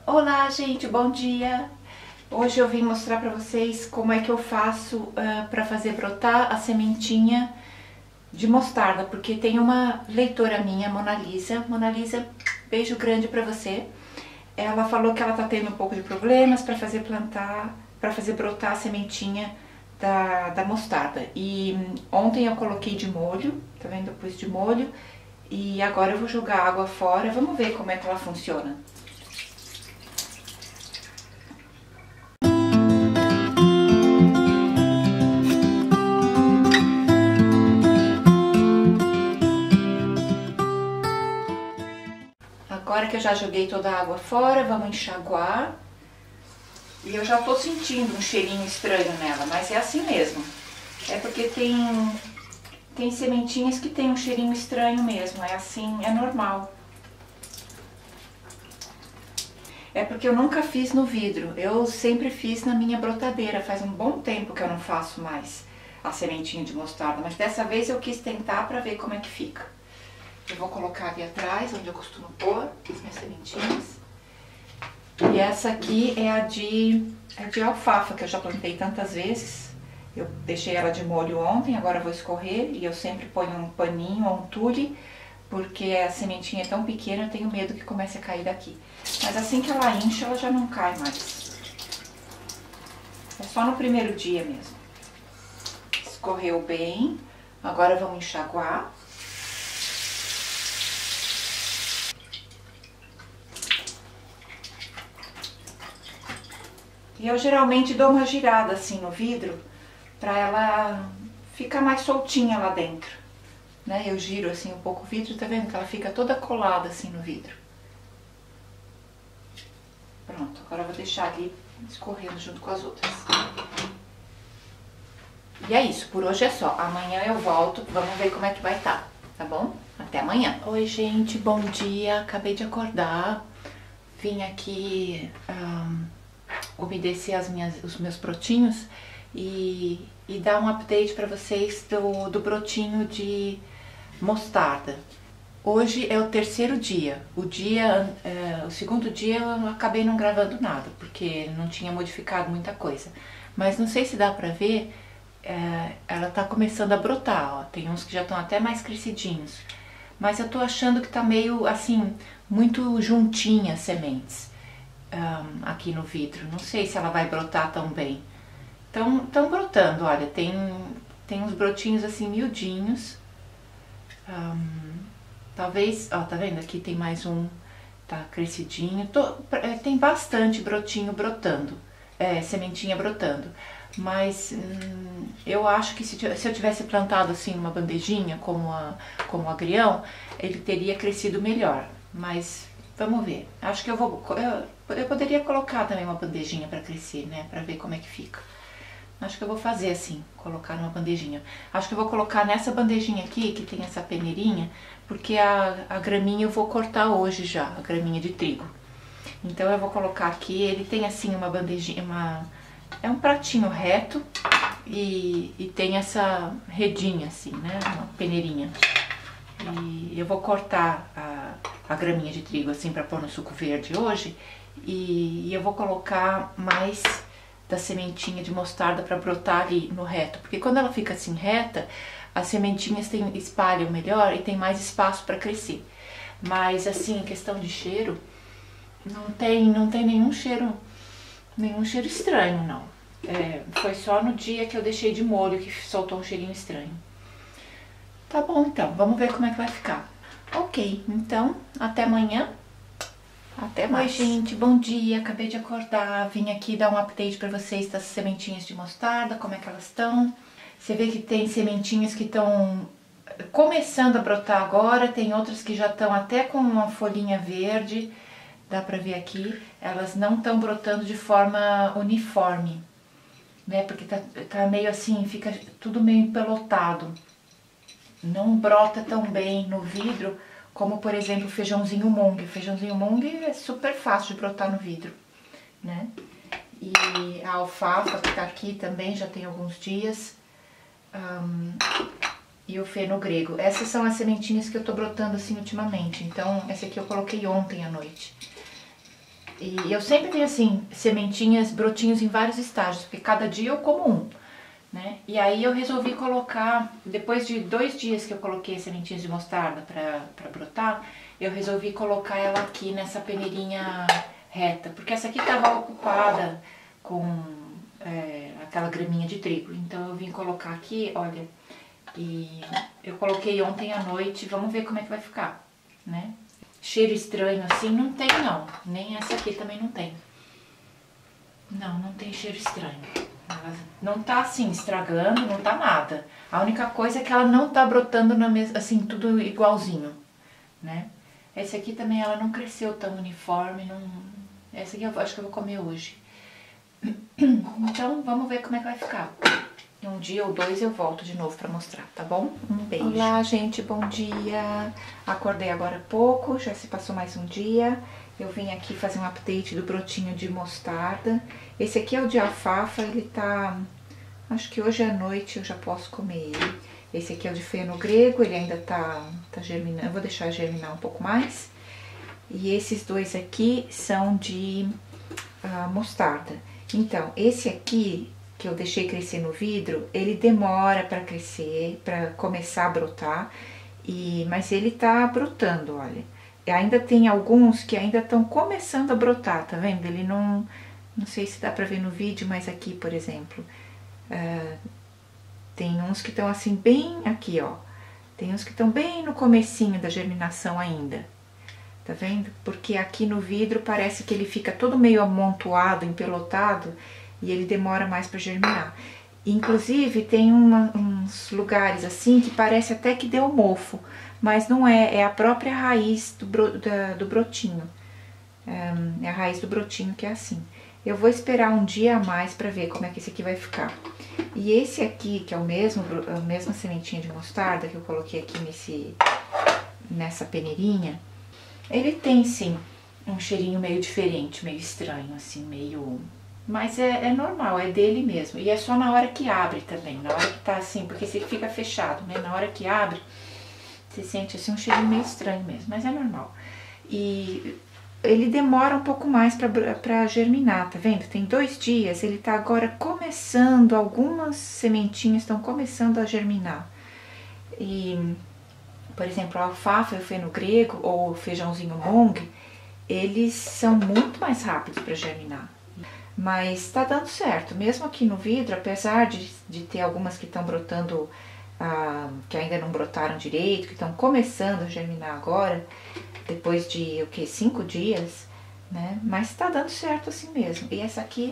Olá, gente, bom dia! Hoje eu vim mostrar para vocês como é que eu faço para fazer brotar a sementinha de mostarda, porque tem uma leitora minha, Mona Lisa. Mona Lisa, beijo grande para você. Ela falou que ela tá tendo um pouco de problemas para fazer brotar a sementinha da mostarda. E ontem eu coloquei de molho, tá vendo? Eu pus de molho e agora eu vou jogar água fora. Vamos ver como é que ela funciona. Agora que eu já joguei toda a água fora, vamos enxaguar. E eu já tô sentindo um cheirinho estranho nela, mas é assim mesmo. É porque tem sementinhas que tem um cheirinho estranho mesmo, é assim, é normal. É porque eu nunca fiz no vidro, eu sempre fiz na minha brotadeira. Faz um bom tempo que eu não faço mais a sementinha de mostarda, mas dessa vez eu quis tentar pra ver como é que fica. Eu vou colocar ali atrás, onde eu costumo pôr as minhas sementinhas. E essa aqui é a de alfafa, que eu já plantei tantas vezes. Eu deixei ela de molho ontem, agora eu vou escorrer. E eu sempre ponho um paninho ou um tule, porque a sementinha é tão pequena, eu tenho medo que comece a cair daqui. Mas assim que ela incha, ela já não cai mais. É só no primeiro dia mesmo. Escorreu bem. Agora vamos enxaguar. E eu geralmente dou uma girada assim no vidro, pra ela ficar mais soltinha lá dentro, né? Eu giro assim um pouco o vidro, tá vendo que ela fica toda colada assim no vidro. Pronto, agora eu vou deixar ali escorrendo junto com as outras. E é isso, por hoje é só. Amanhã eu volto, vamos ver como é que vai estar, tá bom? Até amanhã. Oi, gente, bom dia. Acabei de acordar. Vim aqui umedecer os meus brotinhos e dar um update para vocês do brotinho de mostarda. Hoje é o terceiro dia. O segundo dia eu acabei não gravando nada, porque não tinha modificado muita coisa. Mas não sei se dá pra ver, ela tá começando a brotar, ó. Tem uns que já estão até mais crescidinhos. Mas eu tô achando que tá meio assim, muito juntinha as sementes aqui no vidro. Não sei se ela vai brotar tão bem. Estão brotando, olha, tem uns brotinhos assim miudinhos. Talvez, ó, tá vendo? Aqui tem mais um, tá crescidinho. Tem bastante brotinho brotando, sementinha brotando. Mas eu acho que se eu tivesse plantado assim numa bandejinha, como o agrião, ele teria crescido melhor. Mas vamos ver. Acho que eu poderia colocar também uma bandejinha para crescer, né? Pra ver como é que fica. Acho que eu vou fazer assim, colocar numa bandejinha. Acho que eu vou colocar nessa bandejinha aqui, que tem essa peneirinha, porque a graminha eu vou cortar hoje já, a graminha de trigo. Então eu vou colocar aqui, ele tem assim uma bandejinha, é um pratinho reto e tem essa redinha assim, né? Uma peneirinha. E eu vou cortar a graminha de trigo assim para pôr no suco verde hoje. E eu vou colocar mais da sementinha de mostarda para brotar ali no reto. Porque quando ela fica assim reta, as sementinhas espalham melhor e tem mais espaço para crescer. Mas assim, em questão de cheiro, não tem nenhum cheiro estranho, não. Foi só no dia que eu deixei de molho que soltou um cheirinho estranho. Tá bom, então, vamos ver como é que vai ficar. Ok, então, até amanhã. Até mais. Oi, gente, bom dia. Acabei de acordar. Vim aqui dar um update pra vocês das sementinhas de mostarda, como é que elas estão. Você vê que tem sementinhas que estão começando a brotar agora, tem outras que já estão até com uma folhinha verde. Dá pra ver aqui. Elas não estão brotando de forma uniforme, né? Porque tá meio assim, fica tudo meio empelotado. Não brota tão bem no vidro como, por exemplo, o feijãozinho mung. O feijãozinho mung é super fácil de brotar no vidro, né? E a alfafa que tá aqui também já tem alguns dias. E o feno grego. Essas são as sementinhas que eu tô brotando assim ultimamente. Então, essa aqui eu coloquei ontem à noite. E eu sempre tenho assim, sementinhas, brotinhos em vários estágios, porque cada dia eu como um, né? E aí eu resolvi colocar, depois de 2 dias que eu coloquei sementinhas de mostarda pra brotar, eu resolvi colocar ela aqui nessa peneirinha reta, porque essa aqui tava ocupada com aquela graminha de trigo. Então eu vim colocar aqui, olha, e eu coloquei ontem à noite, vamos ver como é que vai ficar, né? Cheiro estranho assim não tem não, nem essa aqui também não tem. Não tem cheiro estranho. Ela não tá assim estragando, não tá nada. A única coisa é que ela não tá brotando na mesma, assim, tudo igualzinho, né? Essa aqui também ela não cresceu tão uniforme, não. Essa aqui eu acho que eu vou comer hoje. Então vamos ver como é que vai ficar. Um dia ou 2 eu volto de novo pra mostrar, tá bom? Um beijo. Olá, gente, bom dia. Acordei agora há pouco, já se passou mais um dia. Eu vim aqui fazer um update do brotinho de mostarda. Esse aqui é o de alfafa, ele tá... Acho que hoje à noite eu já posso comer ele. Esse aqui é o de feno grego, ele ainda tá germinando. Eu vou deixar germinar um pouco mais. E esses dois aqui são de mostarda. Então, esse aqui que eu deixei crescer no vidro, ele demora para crescer, para começar a brotar, mas ele tá brotando, olha. E ainda tem alguns que ainda estão começando a brotar, tá vendo? Ele não sei se dá pra ver no vídeo, mas aqui, por exemplo, tem uns que estão assim bem aqui, ó. Tem uns que estão bem no comecinho da germinação ainda. Tá vendo? Porque aqui no vidro parece que ele fica todo meio amontoado, empelotado, e ele demora mais para germinar. Inclusive tem uns lugares assim que parece até que deu mofo, mas não é, é a própria raiz do brotinho. É a raiz do brotinho que é assim. Eu vou esperar um dia a mais para ver como é que esse aqui vai ficar. E esse aqui, que é a mesma sementinha de mostarda que eu coloquei aqui nessa peneirinha, ele tem sim um cheirinho meio diferente, meio estranho, assim, meio... Mas é normal, é dele mesmo. E é só na hora que abre também, na hora que tá assim, porque se ele fica fechado, né? Na hora que abre, você sente assim um cheirinho meio estranho mesmo, mas é normal. E ele demora um pouco mais pra germinar, tá vendo? Tem 2 dias, ele tá agora começando, algumas sementinhas estão começando a germinar. E, por exemplo, a alfafa e o feno grego, ou o feijãozinho mung, eles são muito mais rápidos para germinar. Mas tá dando certo, mesmo aqui no vidro, apesar de ter algumas que estão brotando, que ainda não brotaram direito, que estão começando a germinar agora, depois de, 5 dias, né? Mas tá dando certo assim mesmo. E essa aqui,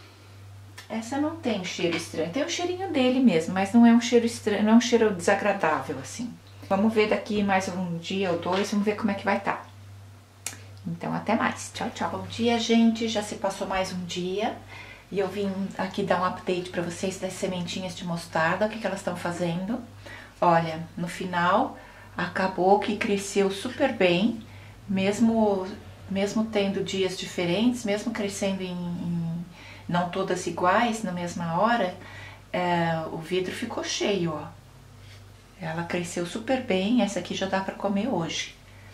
essa não tem cheiro estranho, tem o cheirinho dele mesmo, mas não é um cheiro estranho, não é um cheiro desagradável, assim. Vamos ver daqui mais um dia ou 2, vamos ver como é que vai estar. Então, até mais. Tchau, tchau. Bom dia, gente. Já se passou mais um dia. E eu vim aqui dar um update pra vocês das sementinhas de mostarda, o que elas estão fazendo. Olha, no final, acabou que cresceu super bem, mesmo tendo dias diferentes, mesmo crescendo não todas iguais na mesma hora, o vidro ficou cheio, ó. Ela cresceu super bem, essa aqui já dá pra comer hoje.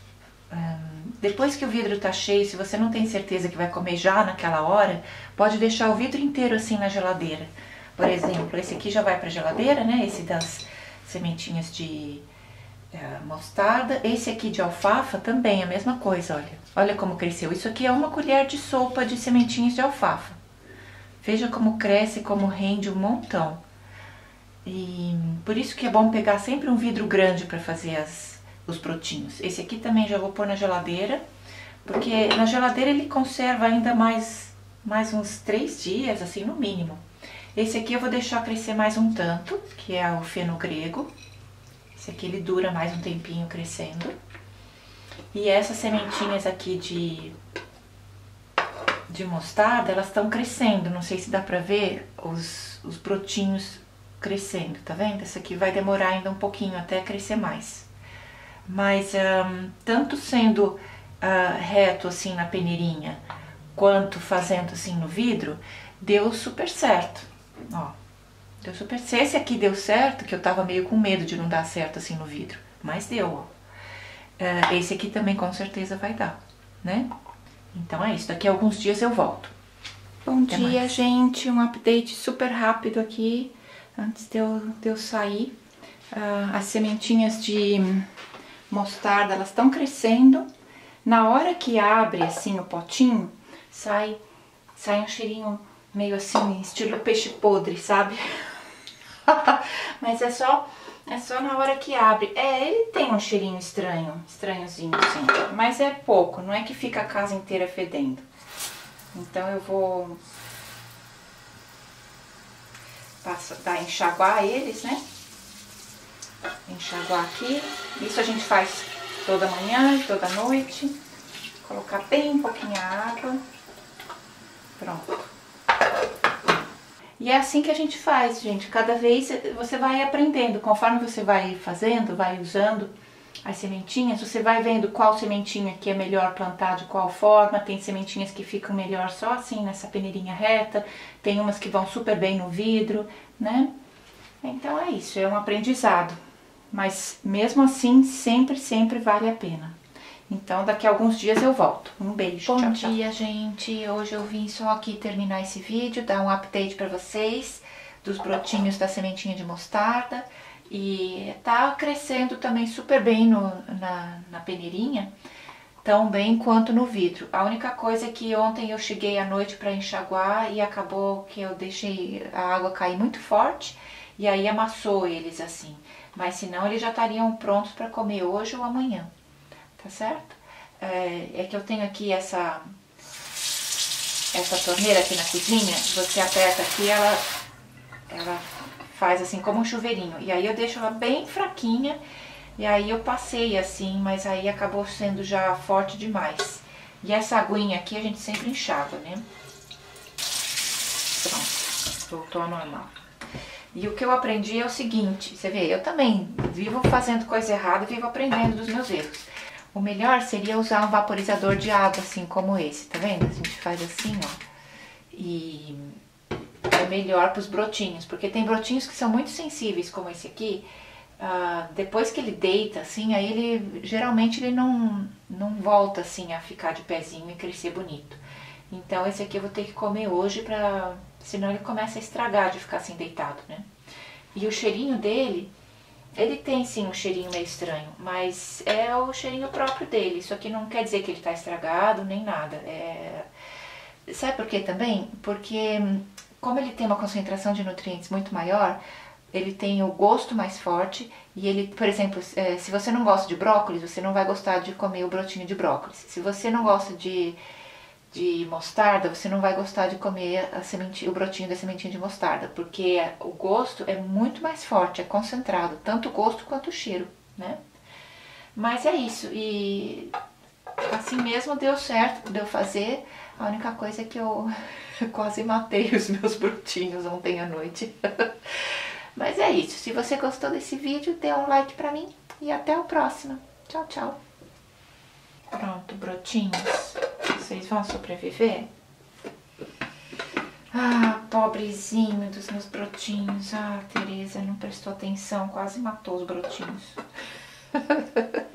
Depois que o vidro tá cheio, se você não tem certeza que vai comer já naquela hora, pode deixar o vidro inteiro assim na geladeira. Por exemplo, esse aqui já vai pra geladeira, né? Esse das sementinhas de mostarda. Esse aqui de alfafa também, a mesma coisa, olha. Olha como cresceu. Isso aqui é 1 colher de sopa de sementinhas de alfafa. Veja como cresce, como rende um montão. E por isso que é bom pegar sempre um vidro grande para fazer os brotinhos. Esse aqui também já vou pôr na geladeira, porque na geladeira ele conserva ainda mais uns 3 dias, assim, no mínimo. Esse aqui eu vou deixar crescer mais um tanto, que é o feno grego. Esse aqui ele dura mais um tempinho crescendo. E essas sementinhas aqui de mostarda, elas estão crescendo. Não sei se dá pra ver os brotinhos crescendo, tá vendo? Essa aqui vai demorar ainda um pouquinho até crescer mais. Mas tanto sendo reto assim na peneirinha, quanto fazendo assim no vidro, deu super certo. Ó, deu super certo. Esse aqui deu certo, que eu tava meio com medo de não dar certo assim no vidro, mas deu, ó. Esse aqui também com certeza vai dar, né? Então é isso, daqui a alguns dias eu volto. Bom dia, gente, um update super rápido aqui, antes de eu sair. As sementinhas de mostarda, elas estão crescendo. Na hora que abre assim o potinho, sai um cheirinho meio assim, estilo peixe podre, sabe? Mas é só na hora que abre. Ele tem um cheirinho estranhozinho assim, mas é pouco, não é que fica a casa inteira fedendo. Então eu vou enxaguar eles, né? Enxaguar aqui. Isso a gente faz toda manhã e toda noite. Colocar bem pouquinha água. Pronto. E é assim que a gente faz, gente. Cada vez você vai aprendendo. Conforme você vai fazendo, vai usando as sementinhas, você vai vendo qual sementinha que é melhor plantar de qual forma. Tem sementinhas que ficam melhor só assim, nessa peneirinha reta. Tem umas que vão super bem no vidro, né? Então é isso, é um aprendizado. Mas mesmo assim, sempre vale a pena. Então daqui a alguns dias eu volto. Um beijo, tchau, tchau. Bom dia, gente. Hoje eu vim só aqui terminar esse vídeo, dar um update pra vocês dos brotinhos da sementinha de mostarda. E tá crescendo também super bem na peneirinha, tão bem quanto no vidro. A única coisa é que ontem eu cheguei à noite para enxaguar e acabou que eu deixei a água cair muito forte e aí amassou eles assim. Mas senão eles já estariam prontos para comer hoje ou amanhã, tá certo? É que eu tenho aqui essa torneira aqui na cozinha, você aperta aqui, ela faz assim como um chuveirinho. E aí eu deixo ela bem fraquinha. E aí eu passei assim, mas aí acabou sendo já forte demais. E essa aguinha aqui a gente sempre enxágua, né? Pronto, voltou ao normal. E o que eu aprendi é o seguinte, você vê, eu também vivo fazendo coisa errada e vivo aprendendo dos meus erros. O melhor seria usar um vaporizador de água, assim como esse, tá vendo? A gente faz assim, ó. E é melhor para os brotinhos, porque tem brotinhos que são muito sensíveis, como esse aqui. Depois que ele deita, assim, aí ele geralmente ele não volta assim a ficar de pezinho e crescer bonito. Então esse aqui eu vou ter que comer hoje, senão ele começa a estragar de ficar assim deitado, né? E o cheirinho dele, ele tem sim um cheirinho meio estranho, mas é o cheirinho próprio dele. Isso aqui não quer dizer que ele tá estragado nem nada. Sabe por quê também? Porque como ele tem uma concentração de nutrientes muito maior, ele tem o gosto mais forte e ele, por exemplo, se você não gosta de brócolis, você não vai gostar de comer o brotinho de brócolis. Se você não gosta de mostarda, você não vai gostar de comer o brotinho da sementinha de mostarda, porque o gosto é muito mais forte, é concentrado, tanto o gosto quanto o cheiro, né? Mas é isso, e assim mesmo deu certo, deu fazer. A única coisa é que eu quase matei os meus brotinhos ontem à noite. Mas é isso. Se você gostou desse vídeo, dê um like pra mim e até o próximo. Tchau, tchau. Pronto, brotinhos. Vocês vão sobreviver? Ah, pobrezinho dos meus brotinhos. Ah, Tereza não prestou atenção, quase matou os brotinhos.